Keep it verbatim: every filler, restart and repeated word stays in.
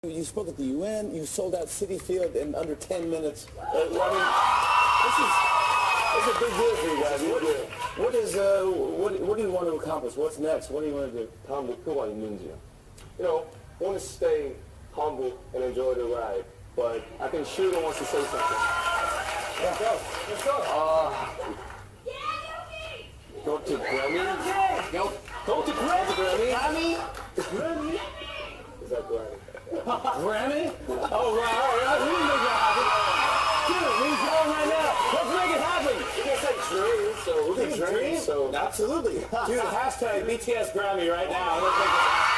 You spoke at the U N. You sold out Citi Field in under ten minutes. Uh, I mean, this is, this is a big deal for you guys. What, what is uh, what, what do you want to accomplish? What's next? What do you want to do? 다음 목표가 있는지요? You know, want to stay humble and enjoy the ride, but I think Shooter wants to say something. Let's go. Let's go. Uh, go to Grammy. Go, go to Grammy. Grammy. Grammy. Is that Grammy? Grammy? Oh, right, all right. We can make that happen. Dude, we can go right now. Let's make it happen. You can say dream, so we can dream. dream. So absolutely. Dude, hashtag B T S Grammy right now. Let's make it happen.